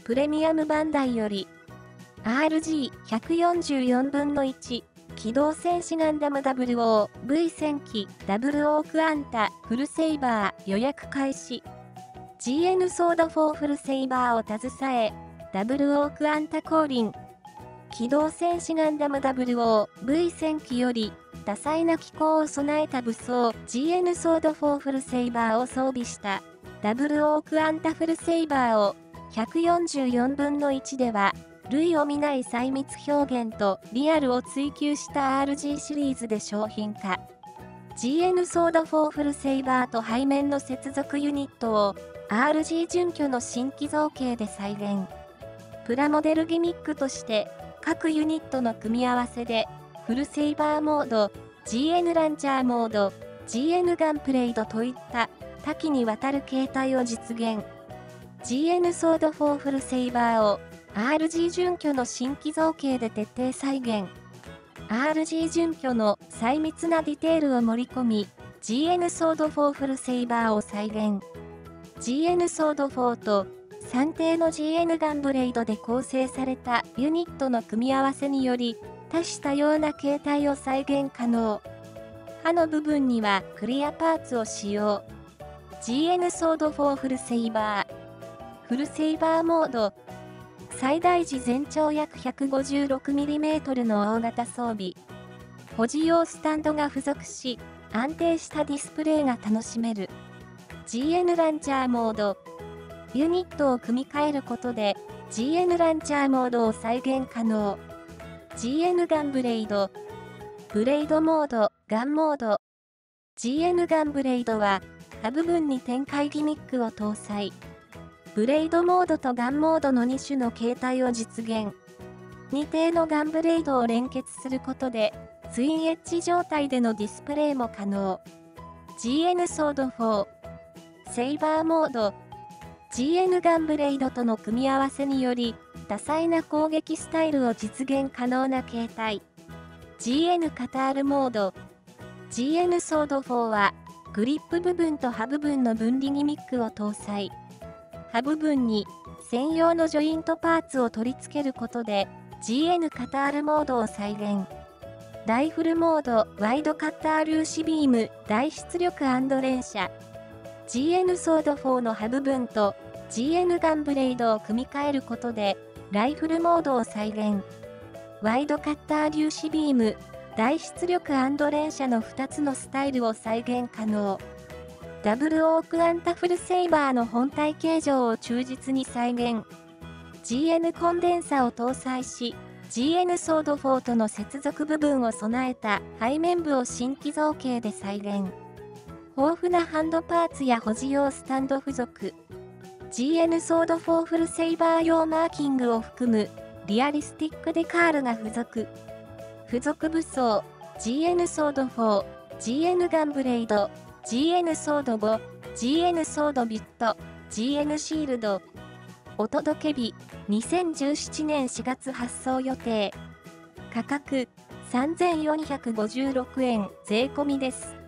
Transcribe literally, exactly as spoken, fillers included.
プレミアムバンダイより アールジーひゃくよんじゅうよんぶんのいち 機動戦士ガンダム ダブルオーブイ 戦機ダブルオークアンタフルセイバー予約開始。 ジーエヌ ソードフォーフルセイバーを携え、ダブルオークアンタ降臨。機動戦士ガンダム ダブルオーブイ 戦機より多彩な機構を備えた武装 ジーエヌ ソードフォーフルセイバーを装備したダブルオークアンタフルセイバーをひゃくよんじゅうよんぶんのいちでは類を見ない細密表現とリアルを追求した アールジー シリーズで商品化。 ジーエヌ ソードフォーフルセイバーと背面の接続ユニットを アールジー 準拠の新規造形で再現。プラモデルギミックとして各ユニットの組み合わせでフルセイバーモード、ジーエヌ ランチャーモード、ジーエヌ ガンプレイドといった多岐にわたる形態を実現。ジーエヌ ソードフォーフルセイバーを アールジー 準拠の新規造形で徹底再現。アールジー 準拠の細密なディテールを盛り込み、ジーエヌ ソードフォーフルセイバーを再現。ジーエヌ ソードフォーと算定の ジーエヌ ガンブレイドで構成されたユニットの組み合わせにより、多種多様な形態を再現可能。刃の部分にはクリアパーツを使用。ジーエヌ ソードフォーフルセイバー。フルセイバーモード。最大時全長約 ひゃくごじゅうろくミリメートル の大型装備。保持用スタンドが付属し、安定したディスプレイが楽しめる。ジーエヌ ランチャーモード。ユニットを組み替えることで ジーエヌ ランチャーモードを再現可能。ジーエヌ ガンブレイド。ブレイドモード、ガンモード。ジーエヌ ガンブレイドは、刃部分に展開ギミックを搭載。ブレイドモードとガンモードのに種の形態を実現。にていのガンブレイドを連結することで、ツインエッジ状態でのディスプレイも可能。ジーエヌ ソードフォー。セイバーモード。ジーエヌ ガンブレイドとの組み合わせにより、多彩な攻撃スタイルを実現可能な形態。ジーエヌ カタールモード。ジーエヌ ソードフォーは、グリップ部分と刃部分の分離ギミックを搭載。刃部分に専用のジョイントパーツを取り付けることで、ジーエヌ カタールモードを再現。ライフルモード、ワイドカッター粒子ビーム、大出力&連射。ジーエヌ ソードフォーの刃部分と ジーエヌ ガンブレイドを組み替えることで、ライフルモードを再現。ワイドカッター粒子ビーム、大出力&連射のふたつのスタイルを再現可能。ダブルオークアンタフルセイバーの本体形状を忠実に再現。ジーエヌ コンデンサを搭載し、ジーエヌ ソードフォーとの接続部分を備えた背面部を新規造形で再現。豊富なハンドパーツや保持用スタンド付属。ジーエヌ ソードフォーフルセイバー用マーキングを含むリアリスティックデカールが付属。付属武装、ジーエヌ ソードフォー、ジーエヌ ガンブレイド、ジーエヌ ソードご、ジーエヌ ソードビット、ジーエヌ シールド。お届け日、にせんじゅうななねんしがつ発送予定。価格、さんぜんよんひゃくごじゅうろくえん税込みです。